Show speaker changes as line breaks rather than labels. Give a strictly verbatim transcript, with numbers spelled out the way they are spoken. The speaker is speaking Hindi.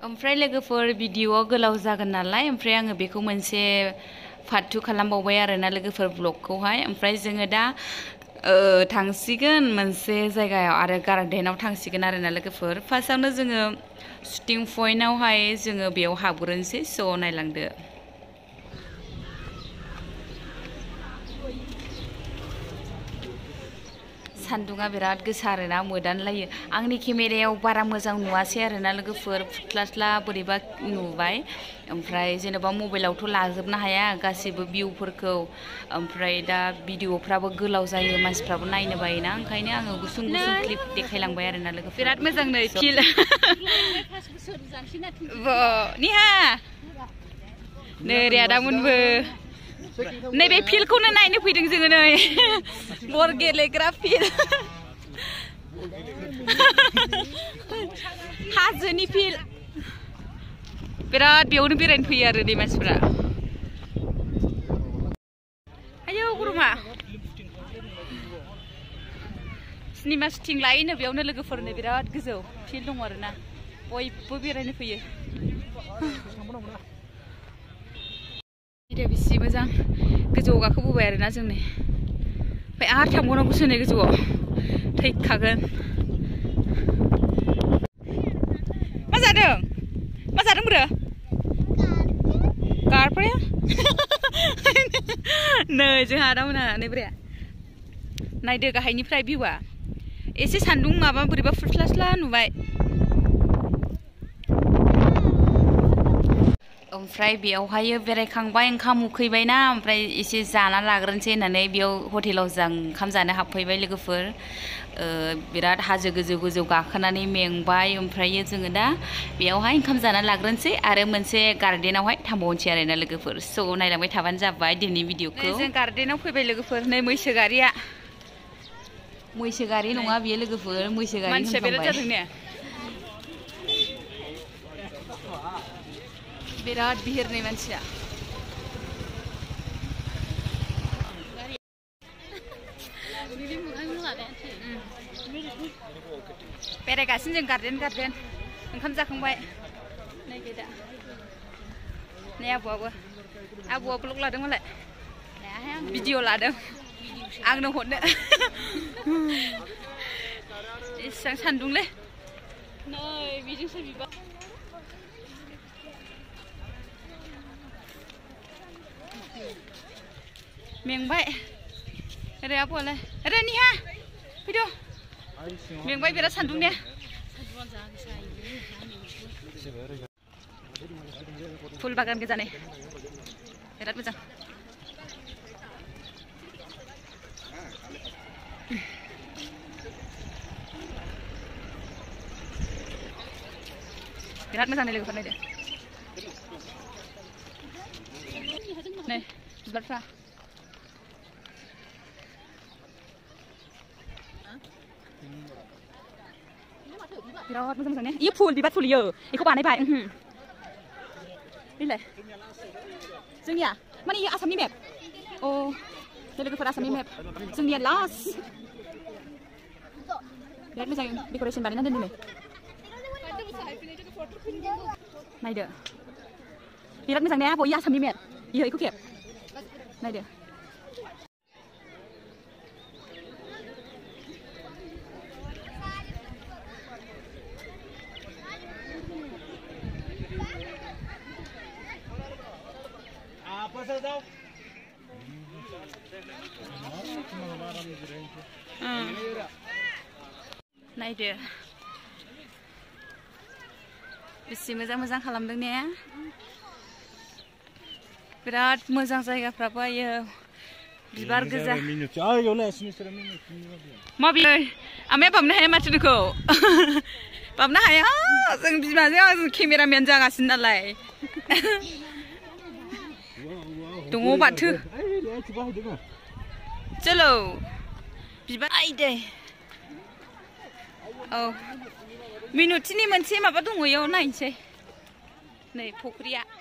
ओमफ्राय लोगोफोर भिडिअआ गोलाव जागोन नालाय ओमफ्राय आङो बेखौ मोनसे पार्ट टु खालामबावबाय आरोना लोगोफोर ब्लगखौहाय ओमफ्राय जोङो दा थांसिगोन मोनसे जायगायाव आरो गार्डेनाव थांसिगोन आरोना लोगोफोर फार्स्टआवनो जोङो शुटिं पइन्टआवहाय जोङो बेयाव हाबग्रोनोसै स' नायलांदो सान्दुङा बिराद गोसा आरोना मोदानलायो आंनि केमेरायाव बारा मोजां नुवासै आरोना लोगोफोर फुथ्लास्ला बोरैबा नुबाय ओमफ्राय जेनेबा मबाइलावथ' लाजोबनो हाया गासिबो भिउफोरखौ ओमफ्राय दा भिडिअफ्राबो गोलाव जायो मानसिफ्राबो नायनो बायोना ओंखायनो आङो गुसुं गुसुं क्लिप देखायलांबाय आरोना लोगोफोर बिराद मोजां नै फिल निहा नै आदामोनबो नैबे फिल्डखौनो नायनो फैदों जोङो नै बर गेलेग्रा फिल्ड हाजोनि फिल्ड बिराद बेयावनो बेरायनो फैयो आरो नै मानसिफोरा आयौ गरमा सिनेमा शुटिं लायोनो बेयावनो लोगोफोरनो बिराद गोजौ फिल्ड दङ आरोना बयबो बेरायनो फैयो बेसे मोजां गोजौआव गाखोबोबाय आरोना जोंनि ओमफ्राय आरो थांबावनांगौसो नै गोजौआव थैखागोन मा जादों मा जादों ब्रो गारफाया नै जोंहा आदामोनहा नै ब्राया नायदो गाहायनिफ्राय भिउआ एसे सान्दुं माबा बोरैबा फुस्लास्ला नुबाय ओमफ्राय बेयावहाय बेरायखांबाय ओंखाम उखैबायना ओमफ्राय एसे जाना लाग्रोनोसै होननानै बेयाव हटेलाव जों ओंखाम जानो हाबफैबाय लोगोफोर बिराद हाजो गोजौ गोजौ गाखोनानै मेंबाय ओमफ्राय जोङो दा बेयावहाय ओंखाम जाना लाग्रोनोसै आरो मोनसे गार्डेनावहाय थांबावनोसै आरोना लोगोफोर स' नायलांबाय थाबानो जाबाय दिनैनि भिडिअखौ जों गार्डेनाव फैबाय लोगोफोर नै मैसो गारिया मैसो गारि नङा बेयो लोगोफोर मैसो गारि मानसिया बिराद जादों ने बिराद बिहिरनाय मानसिया बेरायगासिनो जों गार्डेन गार्डेन ओंखाम जाखांबाय नै दा नै आबौआबो आबौआ ब्लग लादों मालाय भिडिअ लादों आंनो हरनो एसेबां सान्दुंलै नै बिजोंसो बिबार मेंबाय ओरै आबौआलाय ओरै निहा फैदो मेंबाय बिराद सान्दुं ने फुल बागान गोजा नै बिराद मोजां बिराद मोजां नै लोगोफोर नायदो नै बिबारफ्रा बिराद मोजां मोजां ने इयो फुल बिबार फुल इयो बेखौ बानायबाय बेलाय जोंनिया माने इयो आसामनि मेप अ लोगोफोर आसामनि मेप जोंनिया लास्ट बिराद मोजां डेक'रेसन बानायना दोन्दों नायदो बिराद मोजां ने आब' इयो आसामनि मेप इयो इखौ खेब नायदो नायदो बेसे मोजां मोजां खालामदों ने बिराद मोजां जायगाफ्राबो आयो बिबार गोजा माबे आमाया बामनो हाया माथो नोंखौ बामनो हाया जों बिमाजों आंजों केमेरामेन जागासिनो नालाय दङ बाथो चलो बिबार आइदे औ मिनुटिनि मोनसे माबा दङ इयाव नायनोसै नै फुख्रिया